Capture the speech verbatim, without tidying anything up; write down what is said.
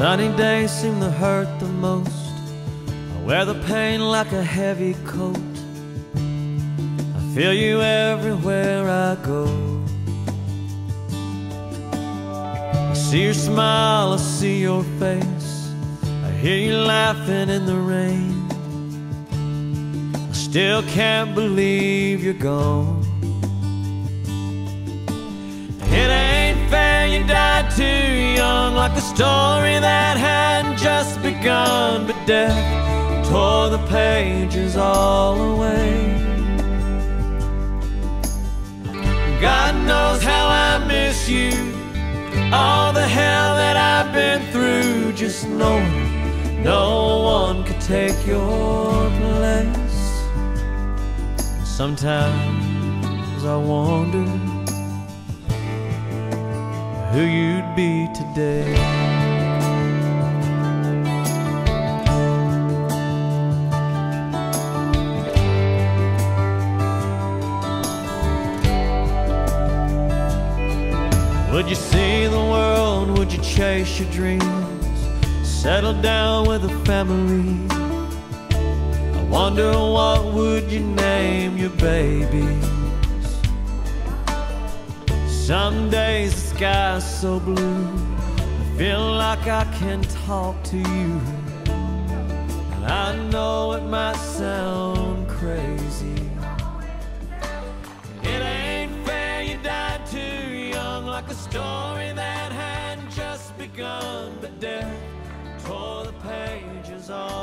Sunny days seem to hurt the most. I wear the pain like a heavy coat. I feel you everywhere I go. I see your smile, I see your face. I hear you laughing in the rain. I still can't believe you're gone. It ain't fair you died too young, like a story that hadn't just begun. But death tore the pages all away. God knows how I miss you, all the hell that I've been through. Just knowing no one could take your place. Sometimes I wonder who you'd be today. Would you see the world? Would you chase your dreams? Settle down with a family? I wonder what would you name your babies? Some days the sky's so blue, I feel like I can talk to you. And I know it might sound crazy. It ain't fair you died too young, like a story that hadn't just begun. But death tore the pages off.